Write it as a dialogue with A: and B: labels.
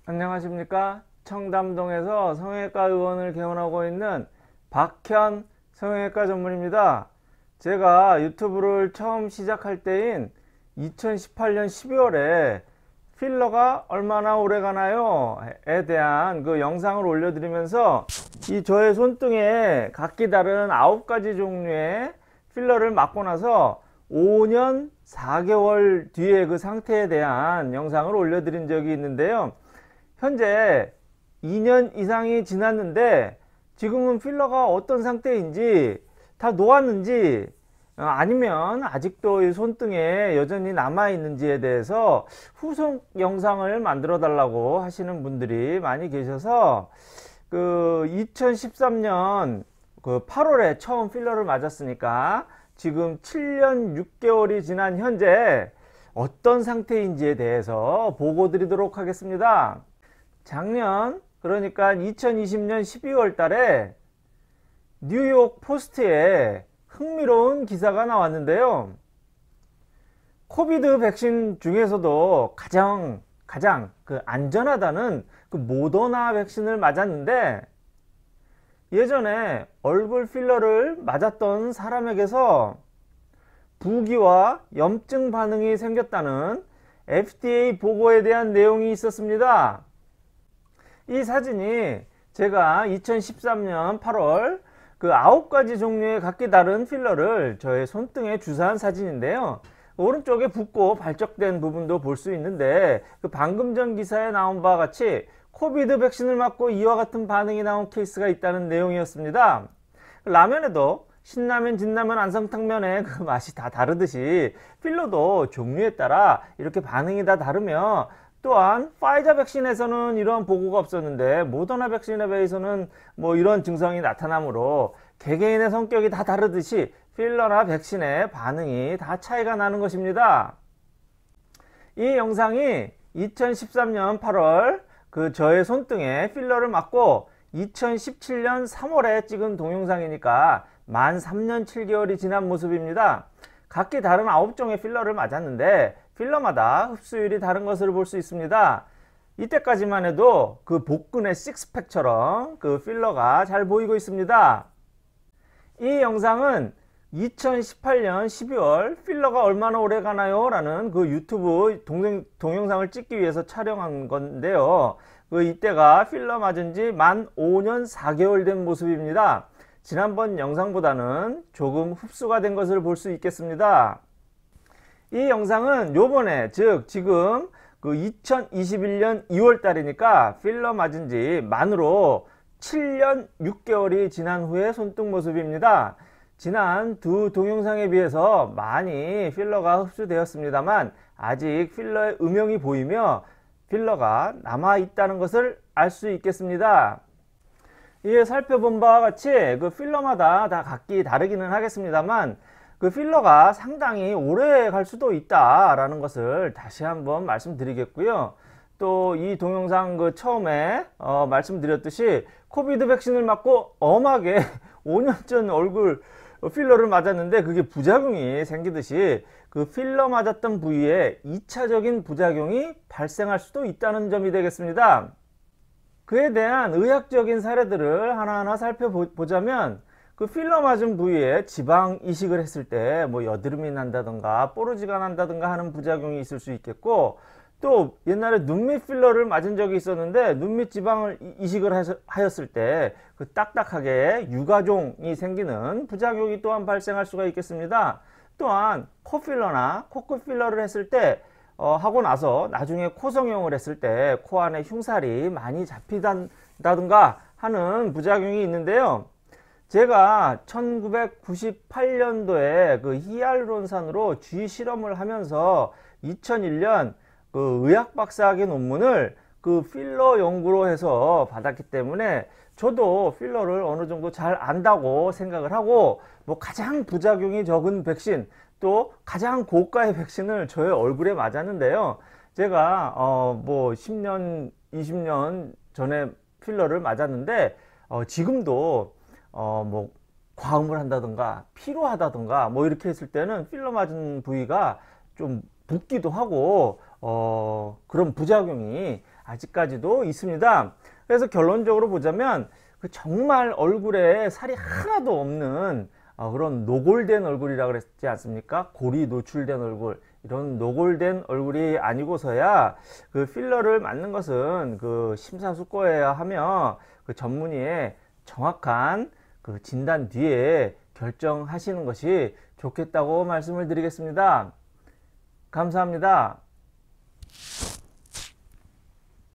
A: 안녕하십니까. 청담동에서 성형외과 의원을 개원하고 있는 박현 성형외과 전문입니다. 제가 유튜브를 처음 시작할 때인 2018년 12월에 필러가 얼마나 오래 가나요? 에 대한 그 영상을 올려드리면서 이 저의 손등에 각기 다른 9가지 종류의 필러를 맞고 나서 5년 4개월 뒤에 그 상태에 대한 영상을 올려드린 적이 있는데요. 현재 2년 이상이 지났는데 지금은 필러가 어떤 상태인지, 다 녹았는지, 아니면 아직도 이 손등에 여전히 남아 있는지에 대해서 후속 영상을 만들어 달라고 하시는 분들이 많이 계셔서 그 2013년 그 8월에 처음 필러를 맞았으니까 지금 7년 6개월이 지난 현재 어떤 상태인지에 대해서 보고 드리도록 하겠습니다. 작년, 그러니까 2020년 12월 달에 뉴욕 포스트에 흥미로운 기사가 나왔는데요. 코비드 백신 중에서도 가장 그 안전하다는 그 모더나 백신을 맞았는데, 예전에 얼굴 필러를 맞았던 사람에게서 부기와 염증 반응이 생겼다는 FDA 보고에 대한 내용이 있었습니다. 이 사진이 제가 2013년 8월 그 9가지 종류의 각기 다른 필러를 저의 손등에 주사한 사진인데요. 오른쪽에 붓고 발적된 부분도 볼 수 있는데, 그 방금 전 기사에 나온 바와 같이 코비드 백신을 맞고 이와 같은 반응이 나온 케이스가 있다는 내용이었습니다. 라면에도 신라면, 진라면, 안성탕면의 그 맛이 다 다르듯이 필러도 종류에 따라 이렇게 반응이 다 다르며, 또한 파이자 백신에서는 이러한 보고가 없었는데 모더나 백신에 비해서는 뭐 이런 증상이 나타나므로 개개인의 성격이 다 다르듯이 필러나 백신의 반응이 다 차이가 나는 것입니다. 이 영상이 2013년 8월 그 저의 손등에 필러를 맞고 2017년 3월에 찍은 동영상이니까 만 3년 7개월이 지난 모습입니다. 각기 다른 9종의 필러를 맞았는데 필러마다 흡수율이 다른 것을 볼 수 있습니다. 이때까지만 해도 그 복근의 식스팩처럼 그 필러가 잘 보이고 있습니다. 이 영상은 2018년 12월 필러가 얼마나 오래 가나요? 라는 그 유튜브 동영상을 찍기 위해서 촬영한 건데요. 그 이때가 필러 맞은 지 만 5년 4개월 된 모습입니다. 지난번 영상보다는 조금 흡수가 된 것을 볼 수 있겠습니다. 이 영상은 요번에, 즉 지금 그 2021년 2월 달이니까 필러 맞은 지 만으로 7년 6개월이 지난 후의 손등 모습입니다. 지난 두 동영상에 비해서 많이 필러가 흡수되었습니다만 아직 필러의 음영이 보이며 필러가 남아 있다는 것을 알 수 있겠습니다. 이에 살펴본 바와 같이 그 필러마다 다 각기 다르기는 하겠습니다만 그 필러가 상당히 오래 갈 수도 있다라는 것을 다시 한번 말씀드리겠고요. 또 이 동영상 그 처음에 말씀드렸듯이 코비드 백신을 맞고 엄하게 5년 전 얼굴 필러를 맞았는데 그게 부작용이 생기듯이 그 필러 맞았던 부위에 2차적인 부작용이 발생할 수도 있다는 점이 되겠습니다. 그에 대한 의학적인 사례들을 하나하나 살펴보자면, 그 필러 맞은 부위에 지방 이식을 했을 때 뭐 여드름이 난다든가 뽀르지가 난다든가 하는 부작용이 있을 수 있겠고, 또 옛날에 눈밑 필러를 맞은 적이 있었는데 눈밑 지방을 이식을 하였을 때 그 딱딱하게 유가종이 생기는 부작용이 또한 발생할 수가 있겠습니다. 또한 코 필러나 코끝 필러를 했을 때 하고 나서 나중에 코 성형을 했을 때 코 안에 흉살이 많이 잡힌다든가 하는 부작용이 있는데요. 제가 1998년도에 그 히알루론산으로 쥐 실험을 하면서 2001년 그 의학 박사학위 논문을 그 필러 연구로 해서 받았기 때문에 저도 필러를 어느 정도 잘 안다고 생각을 하고, 뭐 가장 부작용이 적은 백신, 또 가장 고가의 백신을 저의 얼굴에 맞았는데요. 제가 뭐 10년 20년 전에 필러를 맞았는데 지금도 뭐 과음을 한다든가 피로하다든가 뭐 이렇게 했을 때는 필러 맞은 부위가 좀 붓기도 하고 그런 부작용이 아직까지도 있습니다. 그래서 결론적으로 보자면 정말 얼굴에 살이 하나도 없는 그런 노골된 얼굴이라 그랬지 않습니까? 골이 노출된 얼굴, 이런 노골된 얼굴이 아니고서야 그 필러를 맞는 것은 심사숙고해야 하며 전문의의 정확한 진단 뒤에 결정하시는 것이 좋겠다고 말씀을 드리겠습니다. 감사합니다.